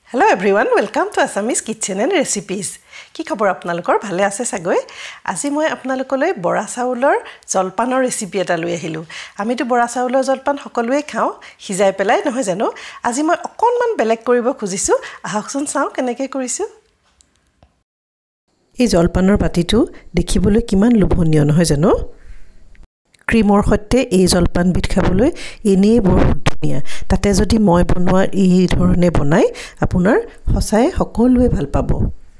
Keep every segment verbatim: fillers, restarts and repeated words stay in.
Hello everyone, welcome to Assamese Kitchen and Recipes. কি খবৰ আপোনালোকৰ ভালে আছে সাগৈ আজি মই আপোনালোকলৈ বৰা চাউলৰ জলপানৰ ৰেচিপি এটা লৈ আহিলো আমিতো বৰা চাউলৰ জলপান সকলোৱে খাও হিজাই পেলাই নহয় জানো আজি মই অকনমান বেলেগ কৰিব খুজিছো আহকচোন চাও কেনেকৈ কৰিছো এই জলপানৰ পাতিটো দেখিবলৈ কিমান লোভনীয় নহয় জানো ক্ৰীমৰ সৈতে এই জলপান বিট খাবলৈ এনেই বৰ ধুনীয়া তাতে যদি মই বনোৱা এই ধৰণে বনাই আপোনাৰ হসাই সকলোৱে ভাল পাব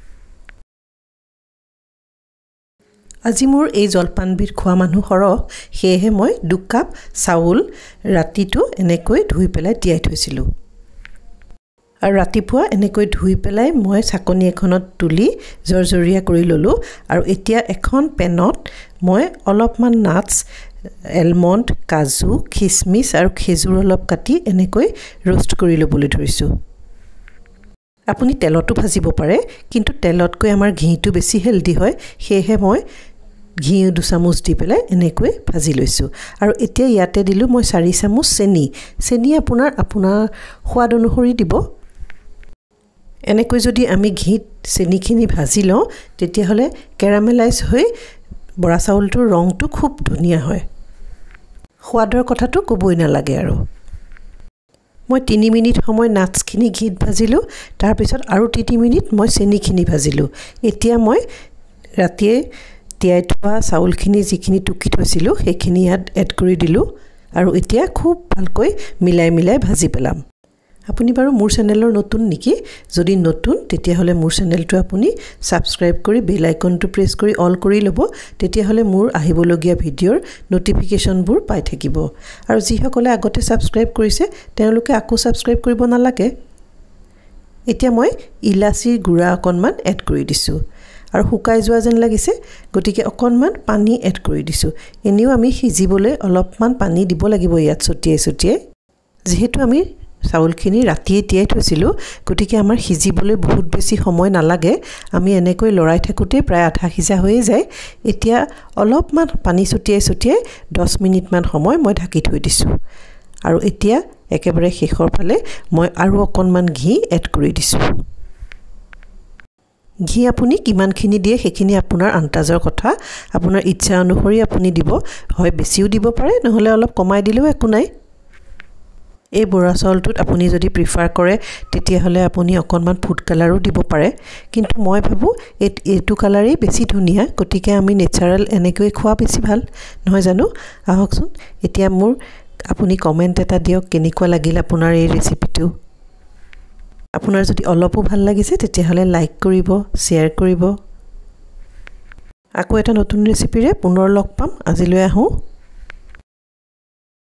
আজি মোৰ এই জলপান বিট খোৱা মানুহ হৰহ হেহে মই দুই কাপ চাউল ৰাতিটো এনেকৈ ধুই পেলাই তিয়াই থৈছিলো আৰু ৰাতিপুৱা এনেকৈ ধুই পেলাই মই ছাকনি এখনত তুলি জৰজৰীয়া কৰি ললো আৰু এতিয়া এখন পেনত মই অলপমান নাটস এলমন্ড কাজু কিশমিশ আৰু খেজুৰ অলপ কাটি এনেকৈ रोस्ट কৰি লবলৈ ধৰিছো আপুনি তেলটো ভাজিব পাৰে কিন্তু তেলতকৈ আমাৰ ঘিটো বেছি হেলদি হয় হেহে মই ঘি দুই চামুচ দি পেলাই এনেকৈ ভাজি লৈছো আৰু এতিয়া ইয়াতে দিলো মই চাৰি চামুচ চেনি চেনি আপোনাৰ আপোনাৰ সোৱাদ অনুসৰি দিব এনেকৈ যদি আমি ঘিত চেনিখিনি ভাজি লওঁ তেতিয়া হলে কেৰামেলাইজ হৈ বৰা চাউলটোৰ ৰংটো খুব ধুনীয়া হয় সোৱাদৰ কথাটো কবই নালাগে আৰু মই তিনি মিনিট সময় নাটছখিনি ঘিত ভাজিলো তাৰ পিছত আৰু তিনি মিনিট মই চেনিখিনি ভাজিলো এতিয়া মই ৰাতিয়ে তিয়াই থোৱা চাউলখিনি যিখিনি টুকি থৈছিলো সেইখিনি ইয়াত এড কৰি দিলো আৰু এতিয়া খুব ভালকৈ মিলাই মিলাই ভাজি পেলাম আপুনি বাৰু মোৰ চেনেলৰ নতুন নেকি যদি নতুন তেতিয়া হলে মোৰ চেনেলটো আপুনি সাবস্ক্ৰাইব কৰি বেল আইকনটো প্ৰেছ কৰি অল কৰি লব তেতিয়া হলে মোৰ আহিবলগীয়া ভিডিওৰ নটিফিকেশনবোৰ পাই থাকিব আৰু যি সকলে আগতে সাবস্ক্ৰাইব কৰিছে তেওঁলোকে আকৌ সাবস্ক্ৰাইব কৰিব নালাগে এতিয়া মই ইলাচি গুড়া অকনমান এড কৰি দিছো আৰু হুকাই যোৱা যেন লাগিছে গটিকে অকনমান পানী এড কৰি দিছো এনেও আমি সিজিবলৈ অলপমান পানী দিব লাগিব ইয়াত ছটিয়াই ছটিয়াই যেহেতু আমি চাউলখিনি ৰাতিয়ে তিয়াই থৈছিলো গটিকে আমাৰ সিজিবলৈ বহুত বেছি সময় নালাগে আমি এনেকৈ লৰাই থাকোতে প্ৰায় আধা সিজা হৈ যায় এতিয়া অলপমান পানী ছটিয়াই ছটিয়াই দহ মিনিট মান সময় মই ঢাকি থৈ দিছো আৰু এতিয়া একেবাৰে শেষৰ ফালে মই আৰু অকনমান ঘি এড কৰি দিছো ঘি আপুনি কিমানখিনি দিয়ে সেইখিনি আপোনাৰ আন্তাজৰ কথা আপোনাৰ ইচ্ছা অনুসৰি আপুনি দিব হয় বেছিও দিব পাৰে নহলে অলপ কমাই দিলেও একো নাই এই বৰা চাউলটোত আপুনি যদি প্ৰিফাৰ কৰে তেতিয়া হলে আপুনি অকনমান ফুড কালাৰও দিব পাৰে কিন্তু মই ভাবো এইটো কালাৰেই বেছি ধুনীয়া গটিকে আমি নেচাৰেল এনেকৈ খোৱা বেছি ভাল নহয় জানো আহকচোন এতিয়া মোৰ আপুনি কমেন্ট এটা দিয়ক কেনেকুৱা লাগিল আপোনাৰ এই ৰেচিপিটো আপোনাৰ যদি অলপও ভাল লাগিছে তেতিয়া হলে লাইক কৰিব শেয়াৰ কৰিব আকৌ এটা নতুন ৰেচিপিৰে পুনৰ লগ পাম আজিলৈ আহো